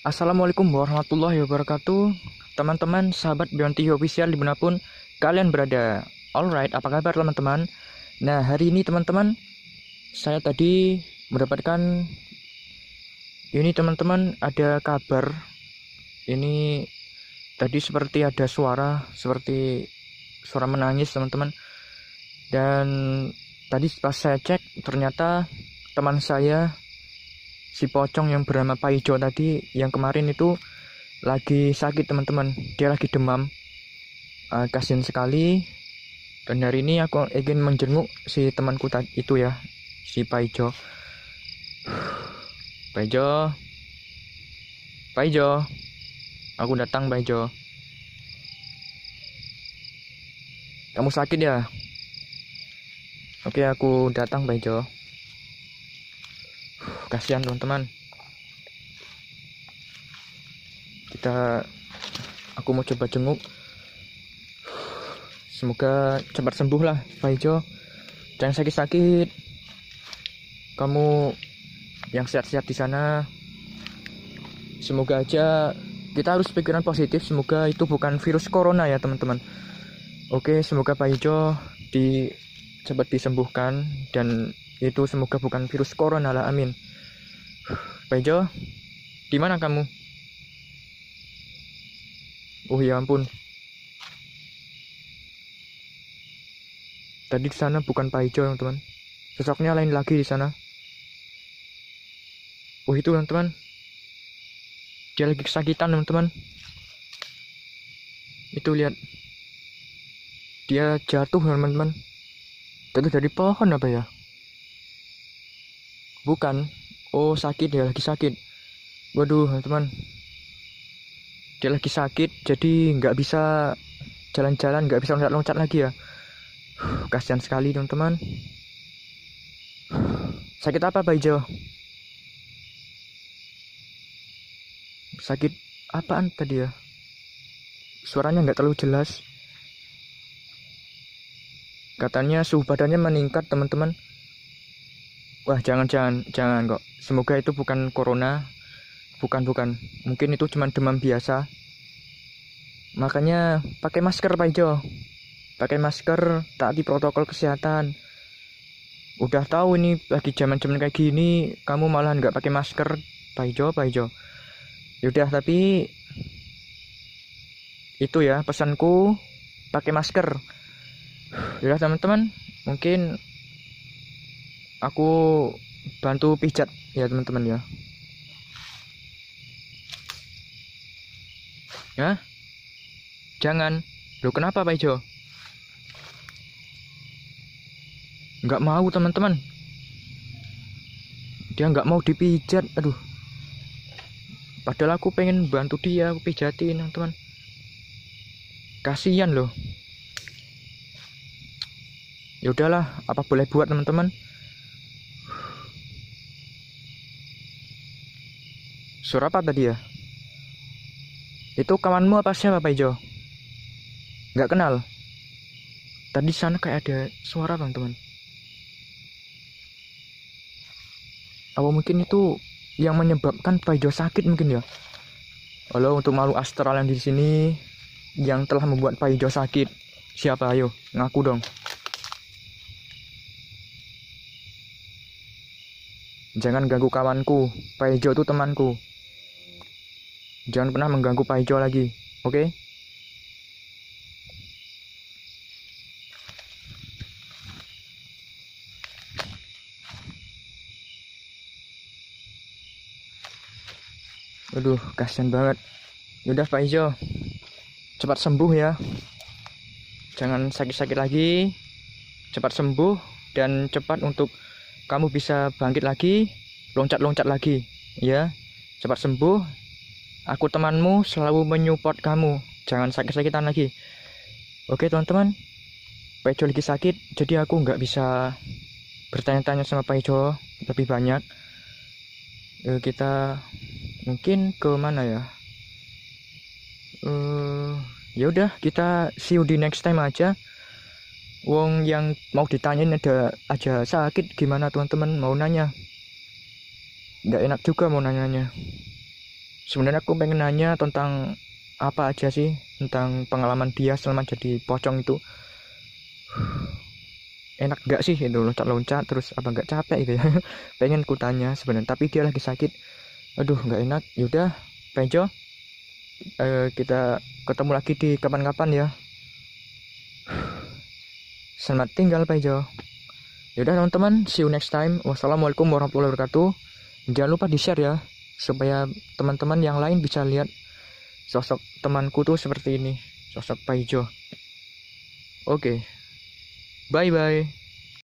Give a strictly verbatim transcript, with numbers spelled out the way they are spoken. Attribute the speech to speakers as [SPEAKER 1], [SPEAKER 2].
[SPEAKER 1] Assalamualaikum warahmatullahi wabarakatuh. Teman-teman, sahabat Beyond T V Official dimanapun kalian berada. Alright, apa kabar teman-teman? Nah, hari ini teman-teman, saya tadi mendapatkan ini teman-teman, ada kabar. Ini tadi seperti ada suara, seperti suara menangis teman-teman. Dan tadi pas saya cek, ternyata teman saya si pocong yang bernama Pak Ijo tadi yang kemarin itu lagi sakit teman-teman, dia lagi demam. Uh, kasihan sekali. Dan hari ini aku ingin menjenguk si temanku tadi itu ya, si Pak Ijo. Pak Ijo, Pak Ijo, aku datang Pak Ijo. Kamu sakit ya? Oke, aku datang Pak Ijo. Kasihan teman-teman. Kita aku mau coba jenguk. Semoga cepat sembuh lah Pak Ijo. Jangan sakit-sakit. Kamu yang sehat-sehat di sana. Semoga aja kita harus pikiran positif. Semoga itu bukan virus corona ya teman-teman. Oke, semoga Pak Ijo di cepat disembuhkan dan itu semoga bukan virus corona lah, amin. Pak Ijo, di mana kamu? Oh ya ampun. Tadi di sana bukan Pak Ijo teman-teman. Sosoknya lain lagi di sana. Oh itu teman-teman. Dia lagi kesakitan teman-teman. Itu lihat. Dia jatuh teman-teman. Jatuh dari pohon apa ya? Bukan. Oh sakit, dia lagi sakit. Waduh teman-teman. Dia lagi sakit, jadi nggak bisa jalan-jalan, nggak bisa loncat-loncat lagi ya. Kasihan sekali teman-teman. Sakit apa Pak Ijo? Sakit apaan tadi ya? Suaranya nggak terlalu jelas. Katanya suhu badannya meningkat teman-teman. Wah jangan jangan jangan kok. Semoga itu bukan corona. Bukan bukan. Mungkin itu cuma demam biasa. Makanya pakai masker Pak Ijo. Pakai masker, taati protokol kesehatan. Udah tahu ini lagi zaman-zaman kayak gini, kamu malah nggak pakai masker, Pak Ijo, Pak Ijo. Yaudah tapi itu ya pesanku, pakai masker. Yaudah teman-teman, mungkin aku bantu pijat ya teman-teman ya. Ya? Jangan. Loh kenapa Pak Ijo? Nggak mau teman-teman. Dia nggak mau dipijat. Aduh. Padahal aku pengen bantu dia, aku pijatin teman-teman. Kasihan loh. Ya udahlah, apa boleh buat teman-teman. Suara apa tadi ya? Itu kawanmu apa siapa Pak Ijo? Nggak kenal. Tadi sana kayak ada suara teman-teman. Apa mungkin itu yang menyebabkan Pak Ijo sakit mungkin ya? Halo untuk makhluk astral yang di sini yang telah membuat Pak Ijo sakit. Siapa ayo? Ngaku dong. Jangan ganggu kawanku. Pak Ijo itu temanku. Jangan pernah mengganggu Pak Ijo lagi. Oke? Okay? Aduh, kasihan banget. Yaudah Pak Ijo, cepat sembuh ya. Jangan sakit-sakit lagi. Cepat sembuh dan cepat untuk kamu bisa bangkit lagi, loncat-loncat lagi. Ya, cepat sembuh. Aku temanmu selalu menyupport kamu. Jangan sakit-sakitan lagi. Oke teman-teman. Pak Ijo lagi sakit, jadi aku nggak bisa bertanya-tanya sama Pak Ijo lebih banyak. E, kita mungkin ke mana ya? Uh, ya udah kita see you di next time aja. Wong yang mau ditanyain ada aja sakit, gimana teman-teman mau nanya? Nggak enak juga mau nanyanya. Sebenarnya aku pengen nanya tentang apa aja sih, tentang pengalaman dia selama jadi pocong itu. Enak gak sih itu loncat-loncat, terus apa nggak capek gitu ya. Pengen ku tanya sebenarnya, tapi dia lagi sakit. Aduh, nggak enak. Yaudah, Pejo, eh, kita ketemu lagi di kapan-kapan ya. Selamat tinggal, Pejo. Yaudah teman-teman, see you next time. Wassalamualaikum warahmatullahi wabarakatuh. Jangan lupa di share ya, supaya teman-teman yang lain bisa lihat sosok temanku tuh seperti ini, sosok Paijo. Oke, bye bye.